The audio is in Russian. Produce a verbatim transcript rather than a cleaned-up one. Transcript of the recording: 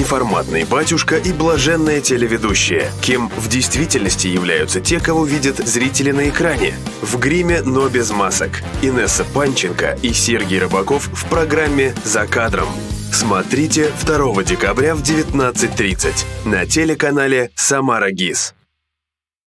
неформатный батюшка и блаженная телеведущая. Кем в действительности являются те, кого видят зрители на экране? В гриме, но без масок. Инесса Панченко и Сергей Рыбаков в программе «За кадром». Смотрите второго декабря в девятнадцать тридцать на телеканале «Самара ГИС».